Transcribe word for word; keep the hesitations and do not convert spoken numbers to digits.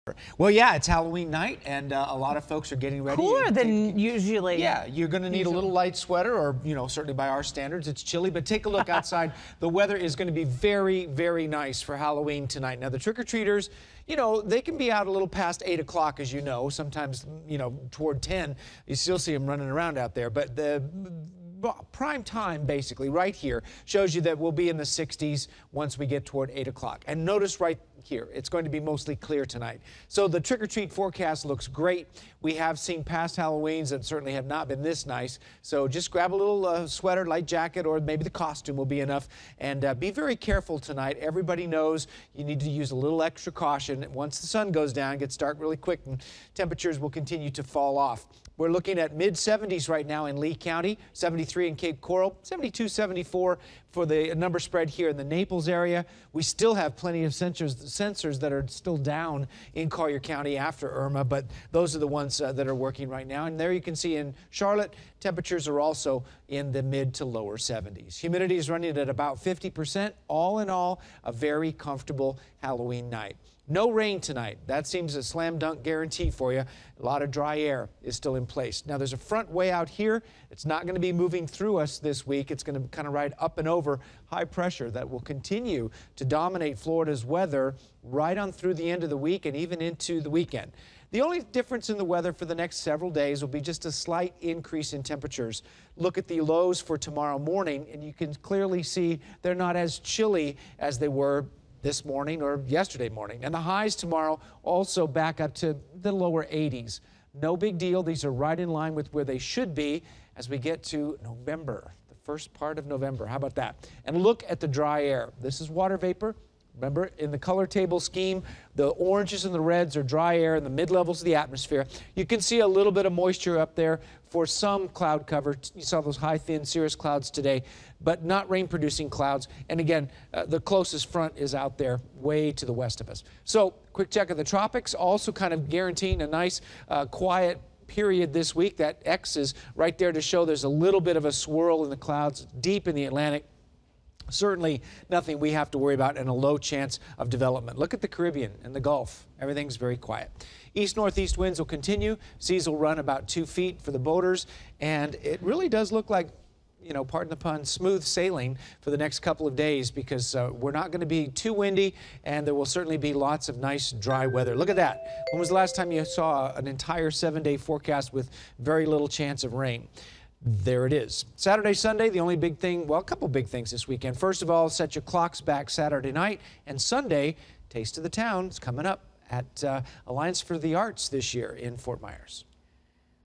Well, yeah, it's Halloween night, and uh, a lot of folks are getting ready. Cooler than take, usually. Yeah, you're going to need usually. a little light sweater, or, you know, certainly by our standards, it's chilly. But take a look outside. The weather is going to be very, very nice for Halloween tonight. Now, the trick-or-treaters, you know, they can be out a little past eight o'clock, as you know. Sometimes, you know, toward ten, you still see them running around out there. But the prime time, basically, right here, shows you that we'll be in the sixties once we get toward eight o'clock. And notice right here, it's going to be mostly clear tonight. So the trick-or-treat forecast looks great. We have seen past Halloweens that certainly have not been this nice. So just grab a little uh, sweater, light jacket, or maybe the costume will be enough. And uh, be very careful tonight. Everybody knows you need to use a little extra caution. Once the sun goes down, it gets dark really quick, and temperatures will continue to fall off. We're looking at mid seventies right now in Lee County, seventy-three in Cape Coral, seventy-two, seventy-four for the number spread here in the Naples area. We still have plenty of sensors, sensors that are still down in Collier County after Irma, but those are the ones uh, that are working right now. And there you can see in Charlotte, temperatures are also in the mid to lower seventies. Humidity is running at about fifty percent. All in all, a very comfortable Halloween night. No rain tonight. That seems a slam dunk guarantee for you. A lot of dry air is still in place. Now, there's a front way out here. It's not going to be moving through us this week. It's going to kind of ride up and over high pressure that will continue to dominate Florida's weather right on through the end of the week and even into the weekend. The only difference in the weather for the next several days will be just a slight increase in temperatures. Look at the lows for tomorrow morning, and you can clearly see they're not as chilly as they were this morning or yesterday morning. And the highs tomorrow also back up to the lower eighties. No big deal. These are right in line with where they should be as we get to November, the first part of November. How about that? And look at the dry air. This is water vapor. Remember, in the color table scheme, the oranges and the reds are dry air in the mid-levels of the atmosphere. You can see a little bit of moisture up there for some cloud cover. You saw those high, thin cirrus clouds today, but not rain-producing clouds. And again, uh, the closest front is out there way to the west of us. So, quick check of the tropics, also kind of guaranteeing a nice, uh, quiet period this week. That X is right there to show there's a little bit of a swirl in the clouds deep in the Atlantic. Certainly nothing we have to worry about and a low chance of development. Look at the Caribbean and the Gulf. Everything's very quiet. East-northeast winds will continue. Seas will run about two feet for the boaters. And it really does look like, you know, pardon the pun, smooth sailing for the next couple of days because uh, we're not going to be too windy and there will certainly be lots of nice dry weather. Look at that. When was the last time you saw an entire seven-day forecast with very little chance of rain? There it is. Saturday, Sunday, the only big thing, well, a couple big things this weekend. First of all, set your clocks back Saturday night. And Sunday, Taste of the Town is coming up at uh, Alliance for the Arts this year in Fort Myers.